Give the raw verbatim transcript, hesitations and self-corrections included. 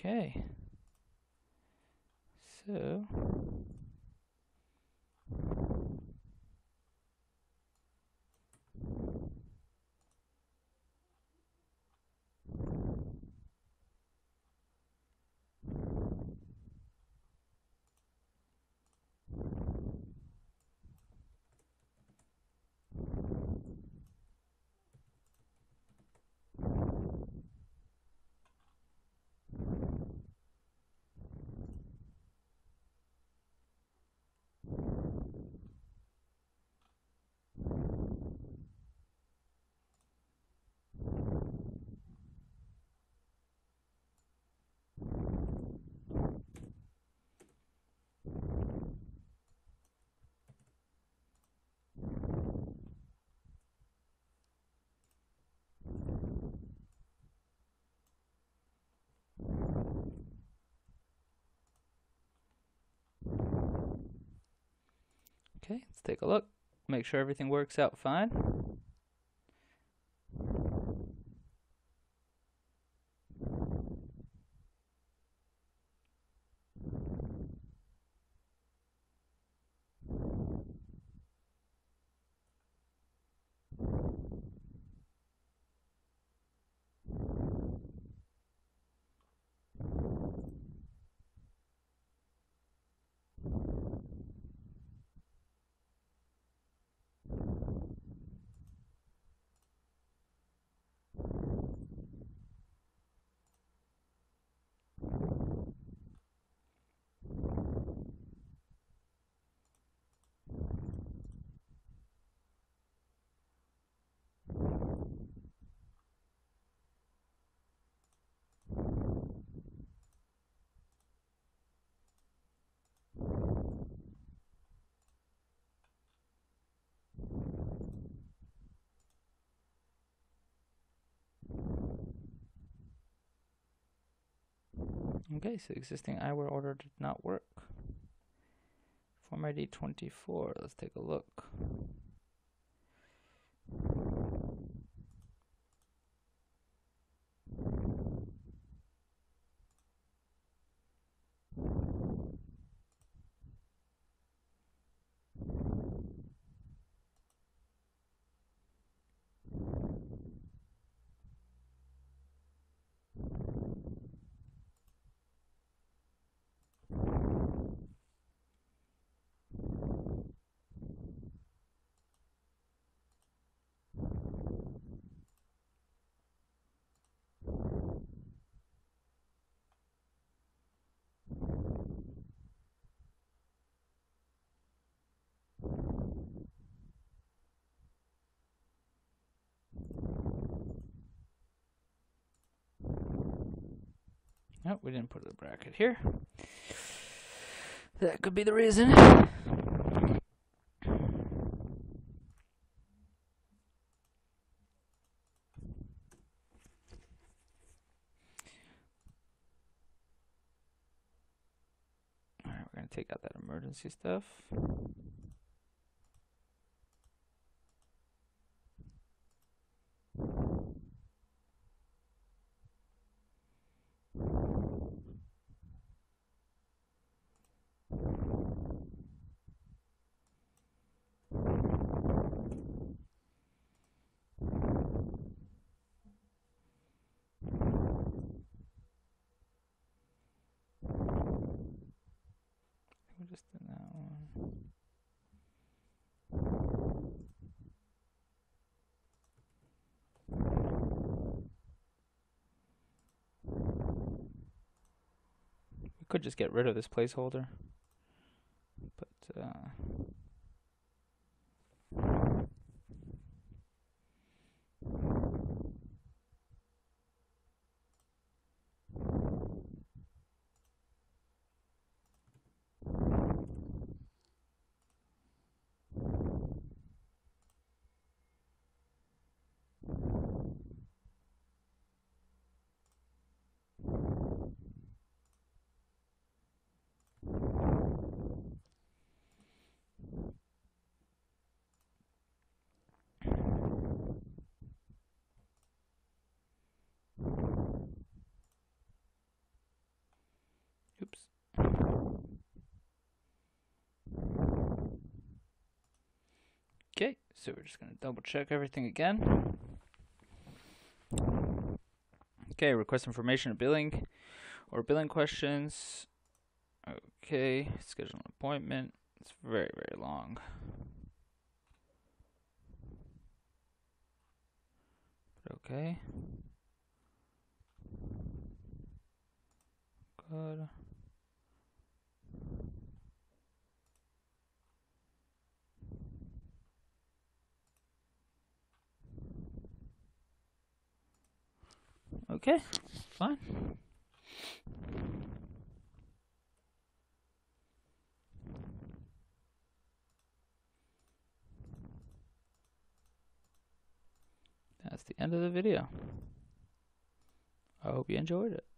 Okay. So okay, let's take a look. Make sure everything works out fine. Okay, so existing eyewear order did not work. Form I D twenty-four, let's take a look. Nope, we didn't put a bracket here. That could be the reason. Alright, we're going to take out that emergency stuff. We'll just do that one. We could just get rid of this placeholder, but uh, Okay, so we're just going to double check everything again. Okay, request information or billing or billing questions. Okay, schedule an appointment. It's very, very long. Okay. Good. Okay, fine. That's the end of the video. I hope you enjoyed it.